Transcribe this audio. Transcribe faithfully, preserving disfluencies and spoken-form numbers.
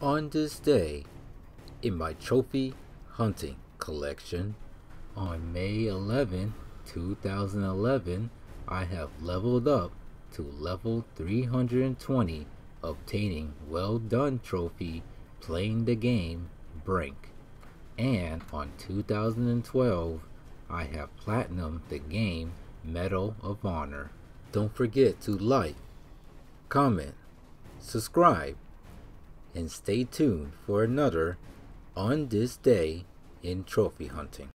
On this day, in my trophy hunting collection, on May eleventh, two thousand eleven, I have leveled up to level three hundred twenty, obtaining Well Done trophy playing the game Brink. And on two thousand twelve, I have platinum the game Medal of Honor. Don't forget to like, comment, subscribe, and stay tuned for another On This Day in Trophy Hunting.